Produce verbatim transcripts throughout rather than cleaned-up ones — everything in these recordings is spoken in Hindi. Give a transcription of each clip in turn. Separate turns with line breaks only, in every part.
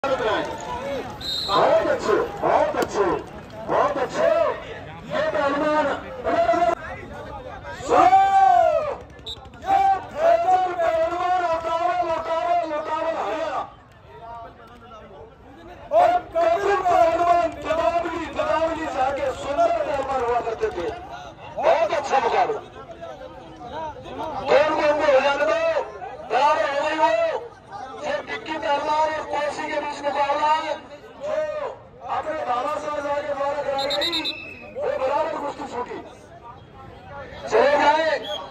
बहुत अच्छे, बहुत अच्छे, बहुत अच्छे। ये पहलवान पहलवान उठावल उठावल उठावल आया और कबीर पहलवान जवाबली जवाबली से आगे सुंदर पहलवान हुआ करते थे। बहुत अच्छा मुकाबला। खेल में हो जाने दो, बराबर हो गई हो। ये टिक्की पहलवान और कोसी के बीच मुकाबला जो अपने बाबा साहब के द्वारा कराई गई वो बराबर कुश्ती छूटी। चले जाए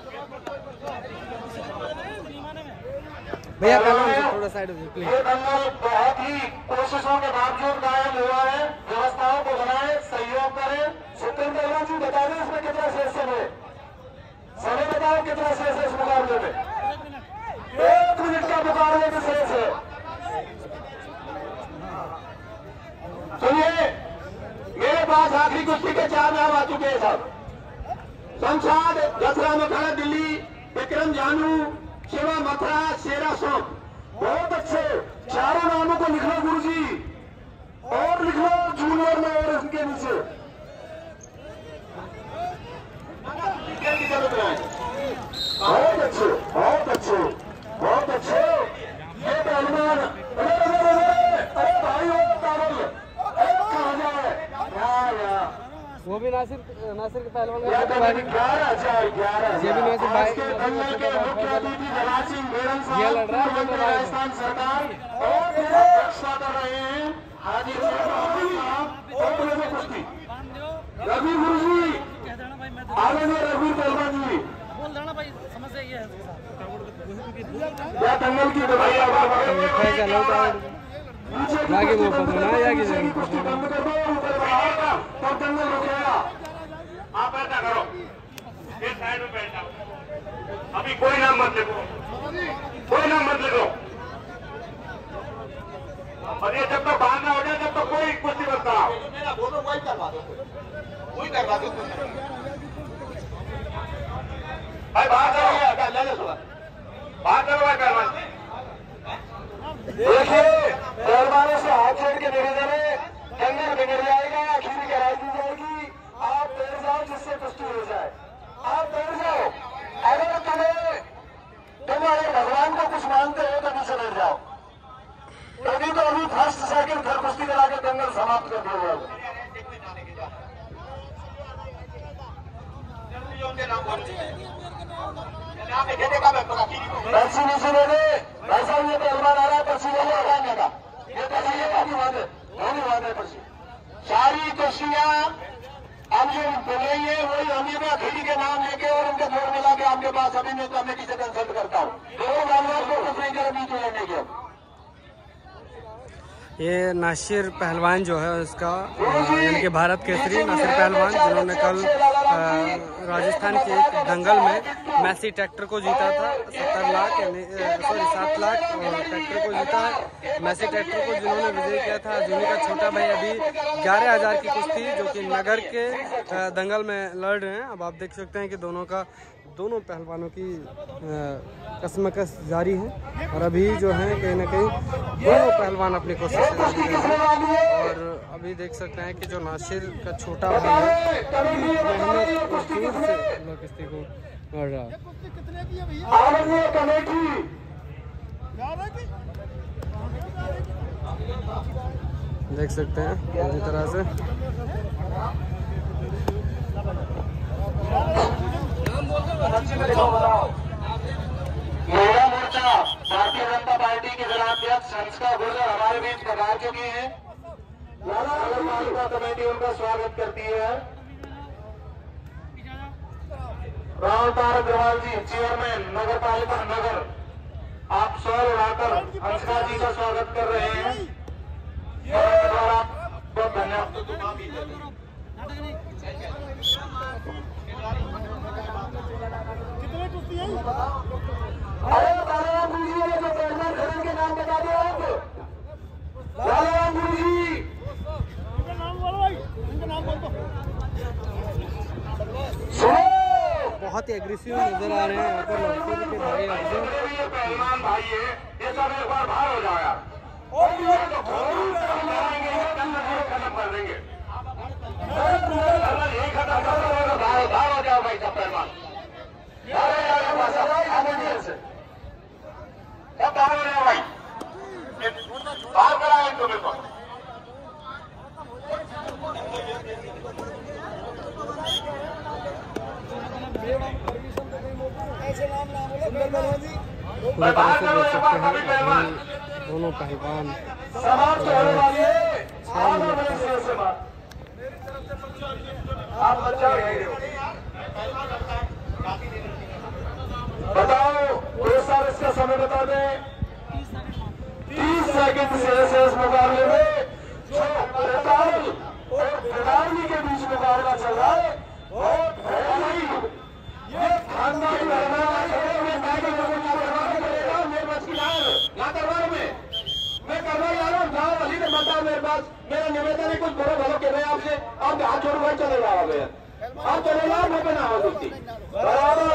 भैया, थोड़ा साइड हो जाइए।
ये दंगल बहुत ही कोशिशों के बावजूद कायम हुआ है। व्यवस्थाओं को बनाए, सहयोग करें। सुप्रीम पहलवान जी बता दें इसमें कितना शेष समय, समय बताओ कितना शेष है इस मुकाबले में। एक मिनट का मुकाबले में शेष है। सुनिए, मेरे पास आखिरी कुश्ती के चार नाम आ चुके हैं साहब। शमशाद दसरा मखड़ा दिल्ली, विक्रम जानू, शिवा मथुरा, शेरा सोम। बहुत अच्छे चारों नामों को लिख लो गुरु जी, और लिख लो जूनियर में और इनके नीचे बहुत अच्छे, बहुत अच्छे, बहुत अच्छे। ये पहलवान अरे अरे भाई हो काबल कहा जाए
वो भी नासिर नासिर के पहलवान
ग्यारह हजार ग्यारह
ये भी नासिर भाई
के दंगल के मुख्य अतिथि जवाहर सिंह मेरन
ये लड़ रहा है
राजस्थान सरकार और अध्यक्षता कर रहे हैं हाजी कुश्ती रवि गुरु जी आगे में रघुवीर पहलवान जी
बोल देना भाई, समस्या ये है
या दंगल की दवाइयां
लागे वो पकड़ना है या किसी
कुश्ती बंद कर दो, ऊपर बढ़ाओगा तब दंगल रुकेगा।
आप ऐसा करो, ये साइड में बैठ जाओ, अभी कोई नाम मत लिखो, कोई नाम मत लिखो। और ये जब तक बाहर ना हो जाए तब तक कोई कुश्ती मत कराओ। वही करवा दो, वही करवा दो भाई। बाहर करो, बाहर करो भाई पहलवान।
देखिए पहलवानों से हाथ जोड़ के निवेदन है, दंगल बिगड़ जाएगा, आखिरी कराई दी जाएगी। आप बैठ जाओ जिससे कुश्ती हो जाए, आप बैठ जाओ। अगर तुम्हें तुम अगर भगवान को कुछ मानते हो तो नीचे बैठ जाओ। तभी तो अभी फर्स्ट सेकंड फिर कुश्ती करा के दंगल समाप्त कर दिया जाएगा। पर्ची नीचे ले ले भाई साहब, ये पहलवान आ रहा है, पर्ची ले ले लगाने का। ये पर्ची ये नहीं बात है, नहीं बात है पर्ची। सारी कुर्सियां हम जो बोलेंगे वही हम ये अखिली के नाम लेके और उनके जोड़ मिला के आपके पास अभी मैं कमेटी से कंसल्ट करता हूँ। दोनों जानवर को कुछ नहीं करे बीच लेने के।
ये नासिर पहलवान जो है उसका यानी कि भारत केसरी नासिर पहलवान, जिन्होंने कल राजस्थान के एक दंगल में मैसी ट्रैक्टर को जीता था। सत्तर लाख यानी सॉरी सात लाख ट्रैक्टर को जीता है। मैसी ट्रैक्टर को जिन्होंने विजय किया था। जिन्हीं का छोटा भाई अभी ग्यारह हजार की कुश्ती जो कि नगर के दंगल में लड़ रहे हैं। अब आप देख सकते हैं कि दोनों का दोनों पहलवानों की कसमकस जारी है और अभी जो है कहीं ना कहीं दोनों पहलवान अपनी कोशिश कर रहे हैं। और अभी देख सकते हैं कि जो नासिर का छोटा भाई है मेहनत और दूर से कुश्ती को लड़ रहा है। देख सकते हैं पूरी तरह से
महिला मोर्चा भारतीय जनता पार्टी के जिलाध्यक्ष हंसका गुर्जर हमारे बीच पधार चुकी हैं। लाला अग्रवाल कमेटी उनका स्वागत करती है। राम तार अग्रवाल जी चेयरमैन नगर पालिका नगर, आप सौर उड़ाकर हंसका जी का स्वागत कर रहे हैं। बहुत धन्यवाद। अरे बालाराम गुरु जी जो पहलवान खड़े के नाम बता दो आप। बालाराम गुरु जी इनका नाम बोलो भाई, इनका नाम बोल दो। सुनो,
बहुत ही एग्रेसिव नजर आ रहे हैं यहाँ पर लड़कों के भाई।
पहलवान भाई है, ये सब एक बार बाहर हो जाएगा।
और ये
तो घोड़ी मारेंगे, ये कल नहीं खत्म कर देंगे। अगर यही खत्म कर दो, भाग भाग हो जाओ भाई सब पहलवान, अरे यार बस आने दीजिए से, अब बाहर हो जाओ भाई, बाहर कराएं तो मेरे को।
पूरी तरह से देख सकते हैं अभी दोनों पहलवान
समाप्त होने वाली है। आप अपने सिर से बात, आप बच्चा रहे हो, बताओ दो साल इसका समय बता दें। तीस सेकंड से इस मुकाबले में जो प्रताप और प्रधानी के बीच मुकाबला चल रहा है बहुत भयानक, ये खानदानी लड़ना दरबार में मैं करवा जा रहा हूँ। गाँव वाली ने बताओ मेरे पास, मेरा निवेदन है कुछ बड़ो भलो कह रहे हैं आपसे, आप हाथ छोड़ भाई चले जाओ, आप चले जाओ, मैं बना हो सकती बराबर